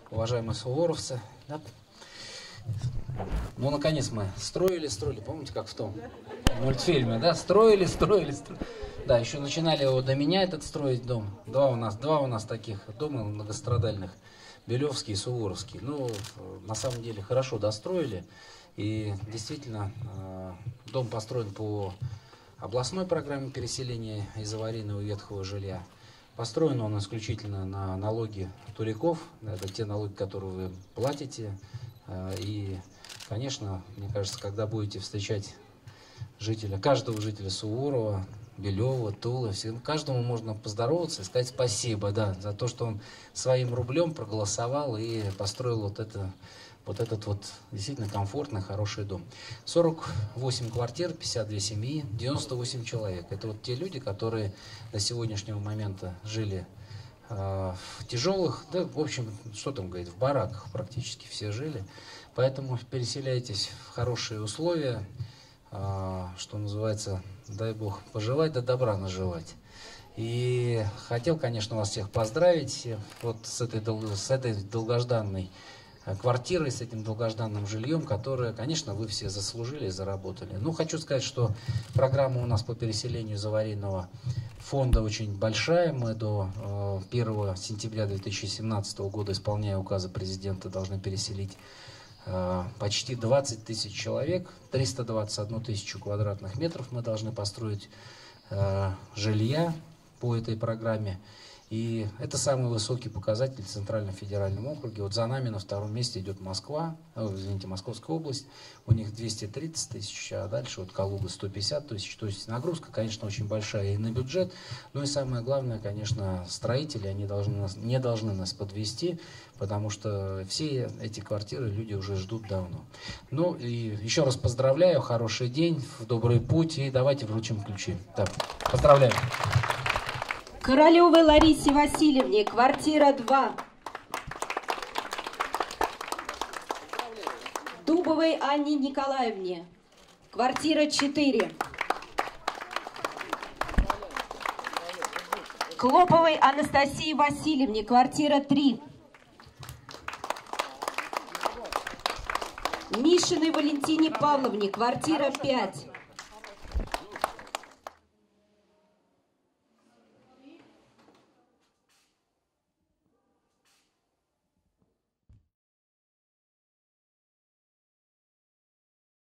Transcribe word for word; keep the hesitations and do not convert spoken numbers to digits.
уважаемые суворовцы. Да? Ну, наконец мы строили, строили, помните, как в том мультфильме, да? Строили, строили, строили. Да, еще начинали его до меня этот строить дом. Два у нас, два у нас таких дома многострадальных, Белевский и Суворовский. Ну, на самом деле, хорошо достроили. И действительно, дом построен по областной программе переселения из аварийного ветхого жилья. Построен он исключительно на налоги туриков. Это те налоги, которые вы платите. И, конечно, мне кажется, когда будете встречать жителя, каждого жителя Суворова, Белева, Тулы, каждому можно поздороваться и сказать спасибо, да, за то, что он своим рублем проголосовал и построил вот это, вот этот вот действительно комфортный, хороший дом. сорок восемь квартир, пятьдесят две семьи, девяносто восемь человек. Это вот те люди, которые до сегодняшнего момента жили э, в тяжелых, да, в общем, что там говорить, в бараках практически все жили. Поэтому переселяйтесь в хорошие условия, э, что называется, дай Бог пожелать, да добра наживать. И хотел, конечно, вас всех поздравить вот с этой, с этой долгожданной квартирой, с этим долгожданным жильем, которое, конечно, вы все заслужили и заработали. Ну, хочу сказать, что программа у нас по переселению из аварийного фонда очень большая. Мы до первого сентября две тысячи семнадцатого года, исполняя указы президента, должны переселить почти двадцать тысяч человек, триста двадцать одну тысячу квадратных метров мы должны построить э, жилья по этой программе. И это самый высокий показатель в Центральном федеральном округе. Вот за нами на втором месте идет Москва, oh, извините, Московская область. У них двести тридцать тысяч, а дальше вот Калуга сто пятьдесят тысяч. То есть нагрузка, конечно, очень большая и на бюджет. Ну и самое главное, конечно, строители, они должны нас, не должны нас подвести, потому что все эти квартиры люди уже ждут давно. Ну и еще раз поздравляю, хороший день, в добрый путь, и давайте вручим ключи. Да, поздравляю. Королевой Ларисе Васильевне, квартира два. Дубовой Анне Николаевне, квартира четыре. Клоповой Анастасии Васильевне, квартира три. Мишиной Валентине Павловне, квартира пять.